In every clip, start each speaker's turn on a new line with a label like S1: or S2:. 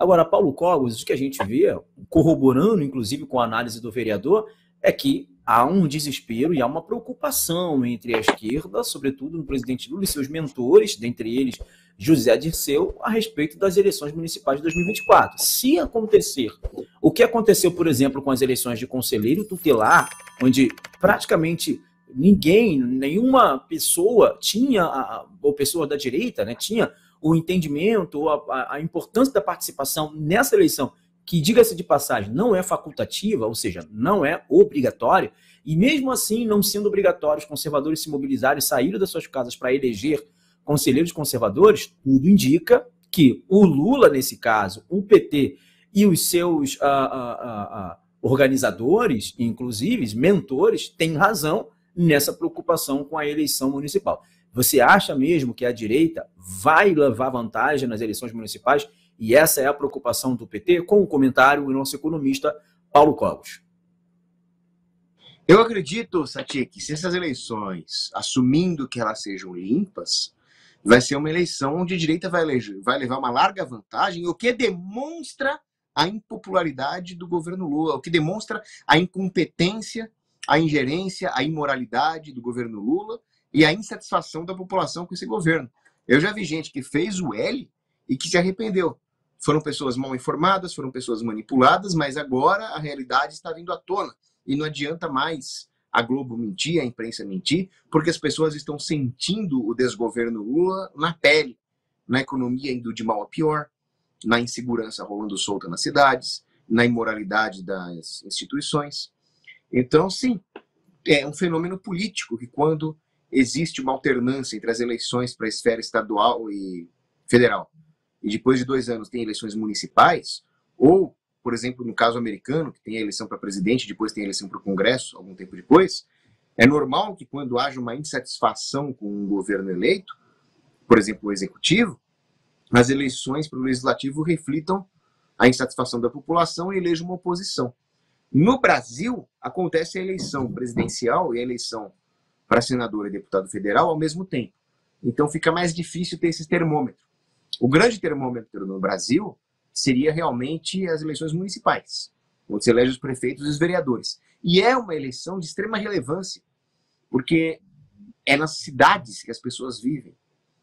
S1: Agora, Paulo Cogos, o que a gente vê, corroborando inclusive com a análise do vereador, é que há um desespero e há uma preocupação entre a esquerda, sobretudo no presidente Lula e seus mentores, dentre eles José Dirceu, a respeito das eleições municipais de 2024. Se acontecer o que aconteceu, por exemplo, com as eleições de conselheiro tutelar, onde praticamente ninguém, nenhuma pessoa tinha, ou pessoa da direita, né, tinha o entendimento, ou a importância da participação nessa eleição, que, diga-se de passagem, não é facultativa, ou seja, não é obrigatória, e mesmo assim, não sendo obrigatório, os conservadores se mobilizarem, saíram das suas casas para eleger conselheiros conservadores, tudo indica que o Lula, nesse caso, o PT e os seus organizadores, inclusive mentores, têm razão nessa preocupação com a eleição municipal. Você acha mesmo que a direita vai levar vantagem nas eleições municipais? E essa é a preocupação do PT? Com o comentário do nosso economista Paulo Cogos.
S2: Eu acredito, Sati, que se essas eleições, assumindo que elas sejam limpas, vai ser uma eleição onde a direita vai levar uma larga vantagem, o que demonstra a impopularidade do governo Lula, o que demonstra a incompetência, a ingerência, a imoralidade do governo Lula e a insatisfação da população com esse governo. Eu já vi gente que fez o L e que se arrependeu. Foram pessoas mal informadas, foram pessoas manipuladas, mas agora a realidade está vindo à tona. E não adianta mais a Globo mentir, a imprensa mentir, porque as pessoas estão sentindo o desgoverno Lula na pele, na economia indo de mal a pior, na insegurança rolando solta nas cidades, na imoralidade das instituições. Então, sim, é um fenômeno político que, quando existe uma alternância entre as eleições para a esfera estadual e federal, e depois de 2 anos tem eleições municipais, ou, por exemplo, no caso americano, que tem a eleição para presidente, depois tem a eleição para o Congresso, algum tempo depois, é normal que, quando haja uma insatisfação com um governo eleito, por exemplo, o executivo, as eleições para o legislativo reflitam a insatisfação da população e elejam uma oposição. No Brasil, acontece a eleição presidencial e a eleição para senador e deputado federal ao mesmo tempo. Então fica mais difícil ter esse termômetro. O grande termômetro no Brasil seria realmente as eleições municipais, onde se elege os prefeitos e os vereadores. E é uma eleição de extrema relevância, porque é nas cidades que as pessoas vivem,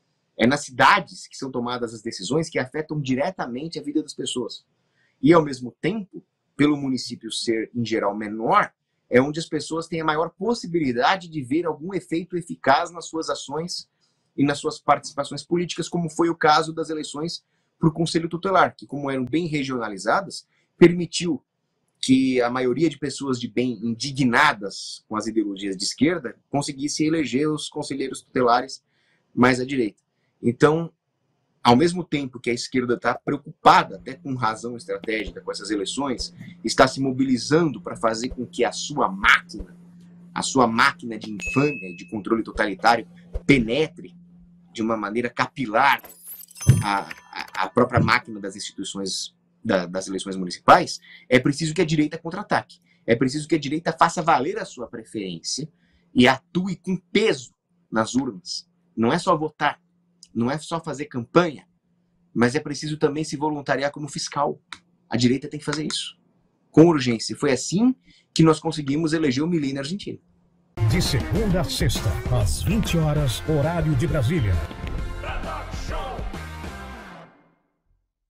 S2: é nas cidades que são tomadas as decisões que afetam diretamente a vida das pessoas. E, ao mesmo tempo, pelo município ser, em geral, menor, é onde as pessoas têm a maior possibilidade de ver algum efeito eficaz nas suas ações e nas suas participações políticas, como foi o caso das eleições para o Conselho Tutelar, que, como eram bem regionalizadas, permitiu que a maioria de pessoas de bem indignadas com as ideologias de esquerda conseguisse eleger os conselheiros tutelares mais à direita. Então, ao mesmo tempo que a esquerda está preocupada, até com razão estratégica, com essas eleições, está se mobilizando para fazer com que a sua máquina de infâmia, de controle totalitário, penetre de uma maneira capilar a própria máquina das instituições das eleições municipais, é preciso que a direita contra-ataque. É preciso que a direita faça valer a sua preferência e atue com peso nas urnas. Não é só votar, não é só fazer campanha, mas é preciso também se voluntariar como fiscal. A direita tem que fazer isso, com urgência. Foi assim que nós conseguimos eleger o Milei na Argentina.
S3: De segunda a sexta, às 20 horas, horário de Brasília.